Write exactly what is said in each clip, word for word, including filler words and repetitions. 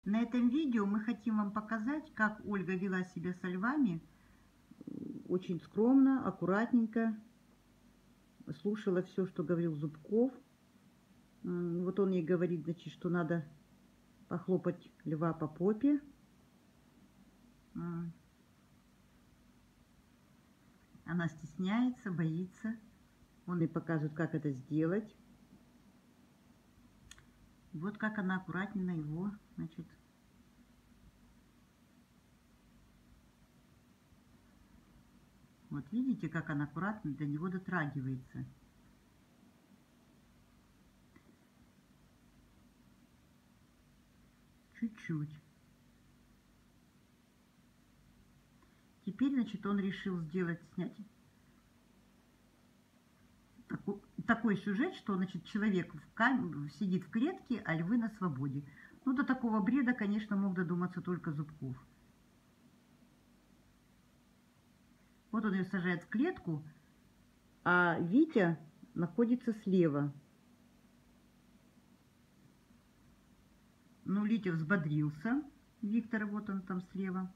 На этом видео мы хотим вам показать, как Ольга вела себя со львами. Очень скромно, аккуратненько. Слушала все, что говорил Зубков. Вот он ей говорит, значит, что надо похлопать льва по попе. Она стесняется, боится. Он ей показывает, как это сделать. Вот как она аккуратненно его, значит, вот видите, как она аккуратно до него дотрагивается. Чуть-чуть. Теперь, значит, он решил сделать, снять такой, такой сюжет, что, значит, человек в кам... сидит в клетке, а львы на свободе. Ну, до такого бреда, конечно, мог додуматься только Зубков. Вот он ее сажает в клетку, а Витя находится слева. Ну, Витя взбодрился. Виктор, вот он там слева.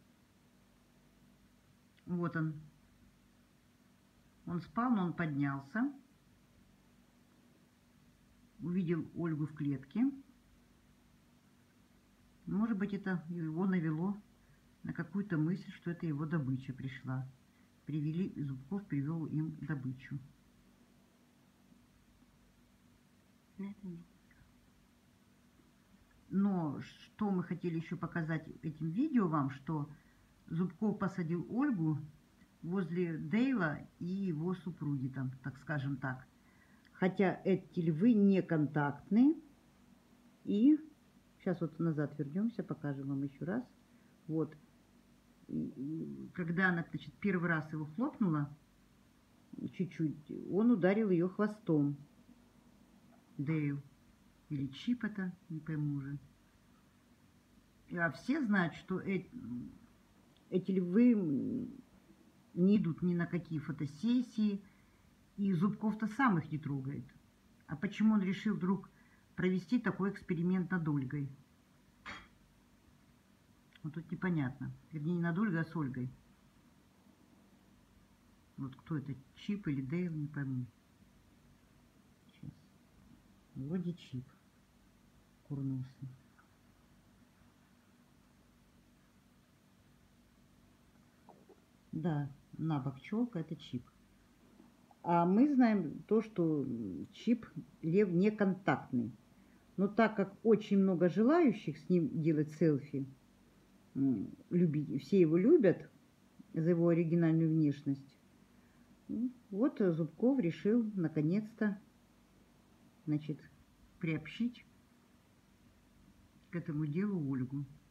Вот он. Он спал, но он поднялся. Увидел Ольгу в клетке. Может быть, это его навело на какую-то мысль, что это его добыча пришла. Привели, Зубков привел им добычу. Но что мы хотели еще показать этим видео вам, что Зубков посадил Ольгу возле Дейла и его супруги, там, так скажем так. Хотя эти львы не контактны. И сейчас вот назад вернемся, покажем вам еще раз. Вот. Когда она, значит, первый раз его хлопнула, чуть-чуть, он ударил ее хвостом. Дейл. Или Чип это, не пойму уже. А все знают, что эти, эти львы не идут ни на какие фотосессии, и Зубков-то сам их не трогает. А почему он решил вдруг провести такой эксперимент над Ольгой? Вот тут непонятно. Вернее, не над Ольгой, а с Ольгой. Вот кто это, Чип или Дейл, не пойму. Сейчас. Вроде Чип. Курнулся. Да, набок челка, это Чип. А мы знаем то, что Чип лев не контактный. Но так как очень много желающих с ним делать селфи, любить, все его любят за его оригинальную внешность, вот Зубков решил наконец-то, значит, приобщить к этому делу Ольгу.